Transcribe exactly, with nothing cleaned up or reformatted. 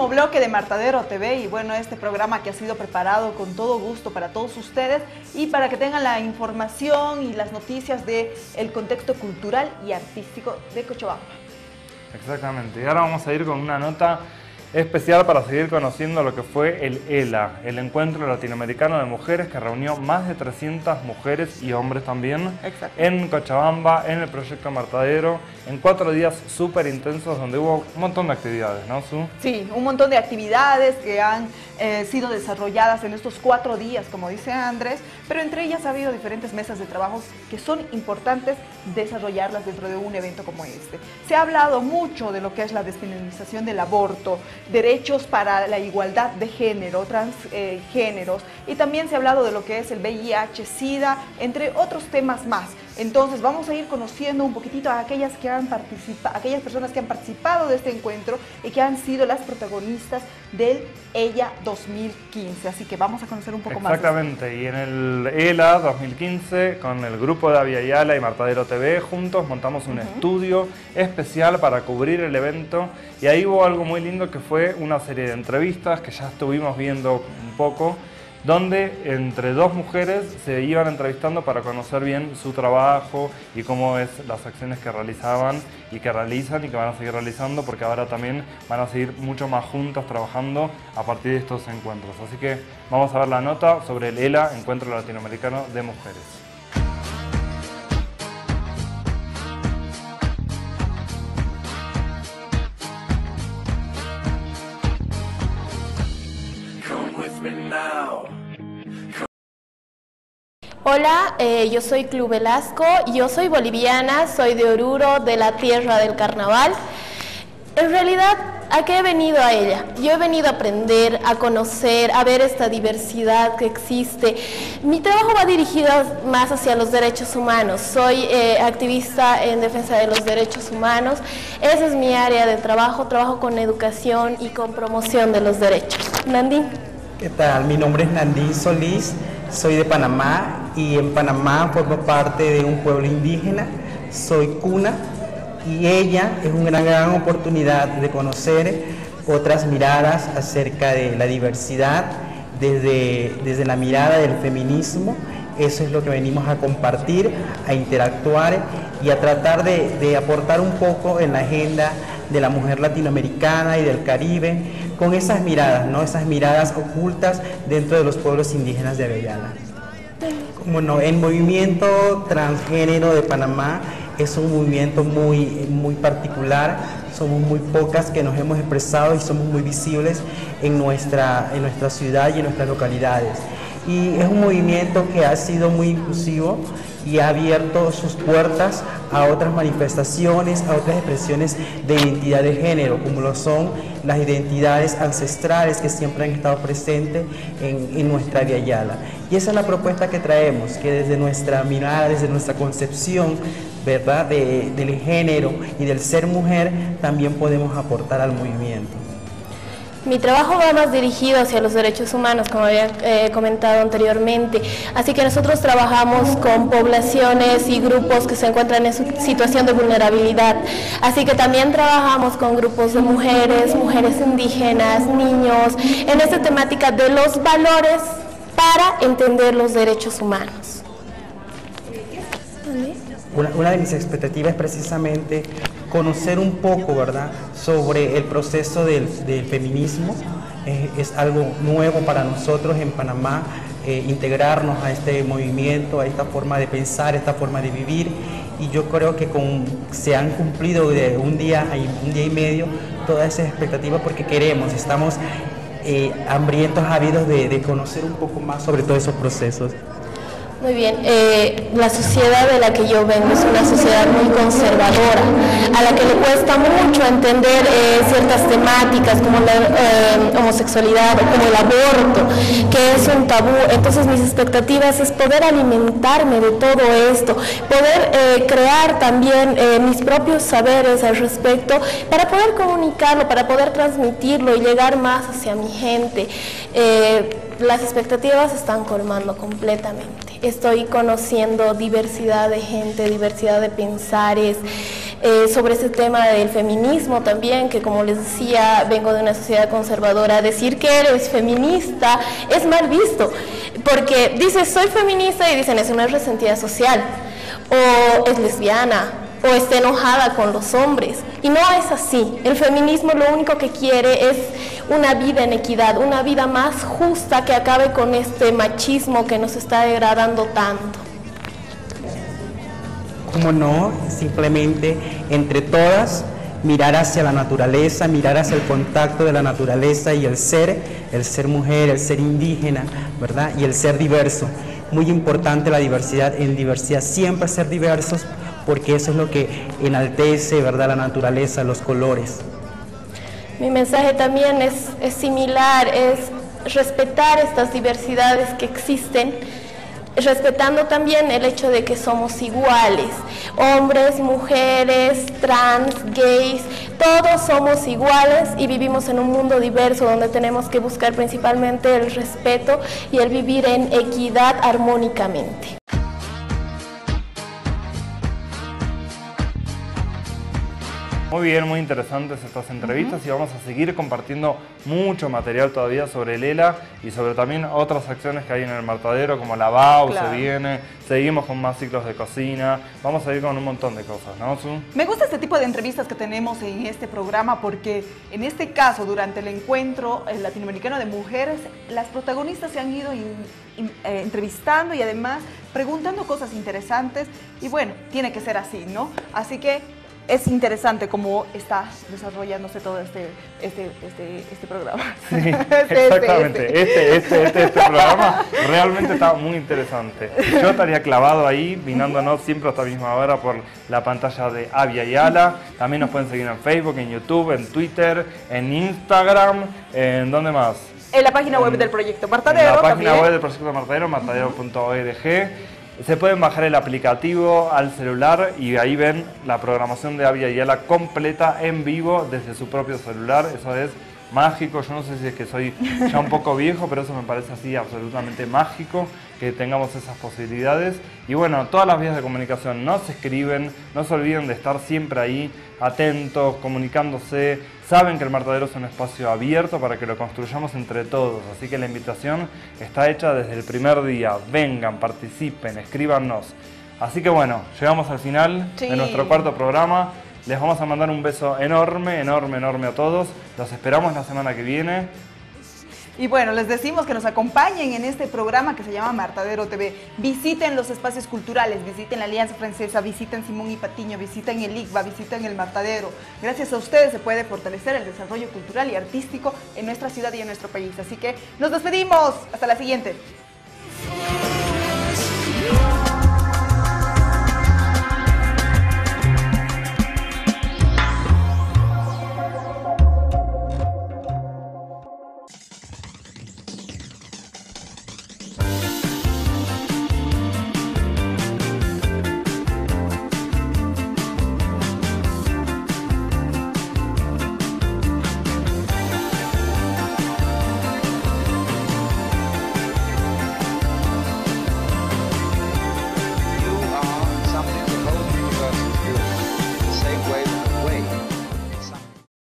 último bloque de Martadero T V y bueno, este programa que ha sido preparado con todo gusto para todos ustedes y para que tengan la información y las noticias del contexto cultural y artístico de Cochabamba. Exactamente, y ahora vamos a ir con una nota especial para seguir conociendo lo que fue el ELA, el Encuentro Latinoamericano de Mujeres, que reunió más de trescientas mujeres y hombres también en Cochabamba, en el proyecto Martadero, en cuatro días súper intensos donde hubo un montón de actividades, ¿no, Su? Sí, un montón de actividades que han eh, sido desarrolladas en estos cuatro días, como dice Andrés, pero entre ellas ha habido diferentes mesas de trabajo que son importantes desarrollarlas dentro de un evento como este. Se ha hablado mucho de lo que es la despenalización del aborto, derechos para la igualdad de género, transgéneros, eh, y también se ha hablado de lo que es el V I H, SIDA, entre otros temas más. Entonces vamos a ir conociendo un poquitito a aquellas, que han participado, aquellas personas que han participado de este encuentro y que han sido las protagonistas del ELA dos mil quince. Así que vamos a conocer un poco más. Exactamente, y en el ELA dos mil quince, con el grupo de Avia Yala y Martadero T V, juntos montamos un uh-huh. estudio especial para cubrir el evento. Y ahí hubo algo muy lindo que fue una serie de entrevistas que ya estuvimos viendo un poco, donde entre dos mujeres se iban entrevistando para conocer bien su trabajo y cómo es las acciones que realizaban y que realizan y que van a seguir realizando, porque ahora también van a seguir mucho más juntas trabajando a partir de estos encuentros. Así que vamos a ver la nota sobre el ELA, Encuentro Latinoamericano de Mujeres. Hola, eh, yo soy Clu Velasco, yo soy boliviana, soy de Oruro, de la tierra del carnaval. En realidad, ¿a qué he venido a ella? Yo he venido a aprender, a conocer, a ver esta diversidad que existe. Mi trabajo va dirigido más hacia los derechos humanos. Soy eh, activista en defensa de los derechos humanos. Esa es mi área de trabajo, trabajo con educación y con promoción de los derechos. Nandín. ¿Qué tal? Mi nombre es Nandín Solís, soy de Panamá y en Panamá formo parte de un pueblo indígena, soy cuna y ella es una gran, gran oportunidad de conocer otras miradas acerca de la diversidad desde, desde la mirada del feminismo. Eso es lo que venimos a compartir, a interactuar y a tratar de, de aportar un poco en la agenda de la mujer latinoamericana y del Caribe, con esas miradas, ¿no? Esas miradas ocultas dentro de los pueblos indígenas de Avia Yala. Bueno, el movimiento transgénero de Panamá es un movimiento muy, muy particular, somos muy pocas que nos hemos expresado y somos muy visibles en nuestra, en nuestra ciudad y en nuestras localidades. Y es un movimiento que ha sido muy inclusivo y ha abierto sus puertas a otras manifestaciones, a otras expresiones de identidad de género, como lo son las identidades ancestrales que siempre han estado presentes en, en nuestra Avia Yala. Y esa es la propuesta que traemos, que desde nuestra mirada, desde nuestra concepción, ¿verdad?, de, del género y del ser mujer, también podemos aportar al movimiento. Mi trabajo va más dirigido hacia los derechos humanos, como había eh, comentado anteriormente, así que nosotros trabajamos con poblaciones y grupos que se encuentran en situación de vulnerabilidad, así que también trabajamos con grupos de mujeres, mujeres indígenas, niños, en esta temática de los valores para entender los derechos humanos. Una, una de mis expectativas es precisamente conocer un poco, ¿verdad?, sobre el proceso del, del feminismo. Eh, es algo nuevo para nosotros en Panamá, eh, integrarnos a este movimiento, a esta forma de pensar, a esta forma de vivir, y yo creo que con, se han cumplido de un día a un día y medio todas esas expectativas porque queremos, estamos eh, hambrientos, ávidos de, de conocer un poco más sobre todos esos procesos. Muy bien, eh, la sociedad de la que yo vengo es una sociedad muy conservadora, a la que le cuesta mucho entender eh, ciertas temáticas como la eh, homosexualidad o como el aborto, que es un tabú. Entonces mis expectativas es poder alimentarme de todo esto, poder eh, crear también eh, mis propios saberes al respecto para poder comunicarlo, para poder transmitirlo y llegar más hacia mi gente. Eh, las expectativas se están colmando completamente. Estoy conociendo diversidad de gente, diversidad de pensares, eh, sobre ese tema del feminismo también, que como les decía, vengo de una sociedad conservadora, decir que eres feminista es mal visto, porque dices soy feminista y dicen es una resentida social, o es lesbiana, o está enojada con los hombres, y no es así. El feminismo lo único que quiere es una vida en equidad, una vida más justa que acabe con este machismo que nos está degradando tanto. ¿Cómo no? Simplemente entre todas mirar hacia la naturaleza, mirar hacia el contacto de la naturaleza y el ser, el ser mujer, el ser indígena, ¿verdad? Y el ser diverso. Muy importante la diversidad, en diversidad siempre ser diversos, porque eso es lo que enaltece, ¿verdad?, la naturaleza, los colores. Mi mensaje también es, es similar, es respetar estas diversidades que existen, respetando también el hecho de que somos iguales, hombres, mujeres, trans, gays, todos somos iguales y vivimos en un mundo diverso donde tenemos que buscar principalmente el respeto y el vivir en equidad armónicamente. Muy bien, muy interesantes estas entrevistas uh-huh. y vamos a seguir compartiendo mucho material todavía sobre el ELA y sobre también otras acciones que hay en el Martadero, como la B A U, claro. se viene, seguimos con más ciclos de cocina, vamos a ir con un montón de cosas, ¿no, Su? Me gusta este tipo de entrevistas que tenemos en este programa porque en este caso, durante el encuentro latinoamericano de mujeres, las protagonistas se han ido in, in, eh, entrevistando y además preguntando cosas interesantes y bueno, tiene que ser así, ¿no? Así que es interesante cómo está desarrollándose todo este, este, este, este programa. Sí, este, exactamente. Este, este. Este, este, este programa realmente está muy interesante. Yo estaría clavado ahí, vinándonos siempre a esta misma hora por la pantalla de Avia Yala. También nos pueden seguir en Facebook, en YouTube, en Twitter, en Instagram, ¿en dónde más? En la página web en, del proyecto Martadero. En la página también. web del proyecto Martadero, martadero punto org. Se pueden bajar el aplicativo al celular y ahí ven la programación de Avia Yala completa en vivo desde su propio celular. Eso es mágico. Yo no sé si es que soy ya un poco viejo, pero eso me parece así absolutamente mágico, que tengamos esas posibilidades. Y bueno, todas las vías de comunicación nos escriben, no se olviden de estar siempre ahí, atentos, comunicándose. Saben que el Martadero es un espacio abierto para que lo construyamos entre todos, así que la invitación está hecha desde el primer día. Vengan, participen, escríbanos. Así que bueno, llegamos al final sí. de nuestro cuarto programa. Les vamos a mandar un beso enorme, enorme, enorme a todos. Los esperamos la semana que viene. Y bueno, les decimos que nos acompañen en este programa que se llama Martadero T V. Visiten los espacios culturales, visiten la Alianza Francesa, visiten Simón y Patiño, visiten el I C B A, visiten el Martadero. Gracias a ustedes se puede fortalecer el desarrollo cultural y artístico en nuestra ciudad y en nuestro país. Así que nos despedimos. Hasta la siguiente.